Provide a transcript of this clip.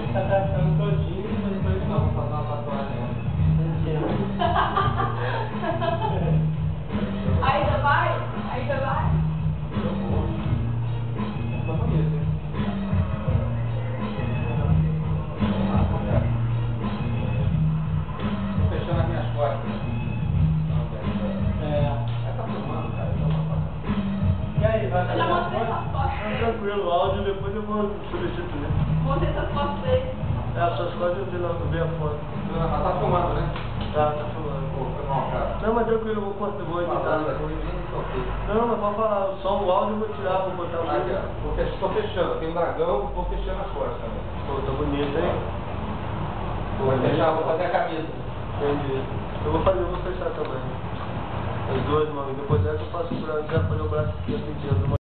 Tá tratando todinho, mas depois Não, vou fazer uma tatuagem. Ainda vai? Ainda vai? Eu vou. Só conheço, hein? Tô fechando as minhas costas. Tá filmando, cara. E aí, vai Eu já mostrei essas fotos Tá dele. tranquilo, o áudio depois eu vou substituir. Mostrei essas fotos dele. Essas coisas eu vi a foto. Mas tá filmando, né? Tá filmando. Pô, foi mal, cara. Não, mas tranquilo, eu vou cortar, vou editar. Falando aqui, nem toquei. Não, mas pode falar, o som, o áudio eu vou tirar, vou botar o Aqui, vídeo. ó. Tô fechando. Tem um dragão, vou fechando as costas também. Pô, tá bonito, hein? Vou fechar, vou fazer a camisa. Entendi. Eu vou fechar também. As duas mãos, depois dessa eu faço o braço, já fazer o braço aqui, assim,